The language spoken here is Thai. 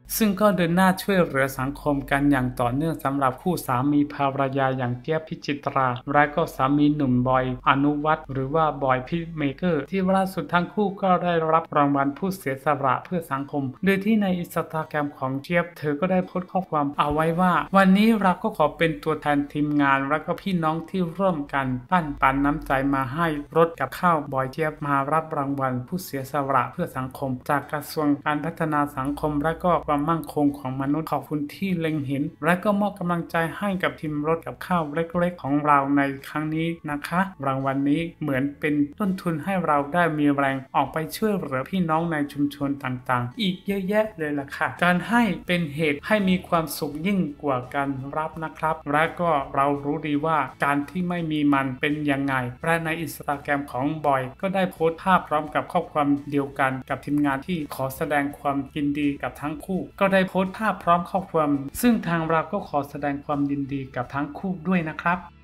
ซึ่งก็เดินหน้าช่วยเหลือสังคมกันอย่างต่อเนื่องสำหรับคู่สามีภรรยาอย่างเจี๊ยบพิจิตราและก็สามีหนุ่มบอยอนุวัฒน์หรือว่าบอยพีชเมเกอร์ที่ล่าสุดทั้งคู่ก็ได้รับรางวัลผู้เสียสละเพื่อสังคมโดยที่ในอินสตาแกรมของเจี๊ยบเธอก็ได้โพสต์ข้อความเอาไว้ว่าวันนี้เราก็ขอเป็นตัวแทนทีมงานและก็พี่น้องที่ร่วมกันปั้นปันน้ำใจมาให้รถกับข้าวบอยเจี๊ยบมารับรางวัลผู้เสียสละเพื่อสังคมจากกระทรวงการพัฒนาสังคมและก็ความมั่นคงของมนุษย์ขอบคุณที่เล็งเห็นและก็มอบกำลังใจให้กับทีมรถกับข้าวเล็กๆของเราในครั้งนี้นะคะรางวัลนี้เหมือนเป็นต้นทุนให้เราได้มีแรงออกไปช่วยเหลือพี่น้องในชุมชนต่างๆอีกเยอะแยะเลยล่ะค่ะการให้เป็นเหตุให้มีความสุขยิ่งกว่าการรับนะครับและก็เรารู้ดีว่าการที่ไม่มีมันเป็นยังไงและในอินสตาแกรมของบอยก็ได้โพสต์ภาพพร้อมกับข้อความเดียวกันกับทีมงานที่ขอแสดงความยินดีกับทั้งคู่ก็ได้โพสต์ภาพพร้อมข้อความซึ่งทางเราก็ขอแสดงความยินดีกับทั้งคู่ด้วยนะครับ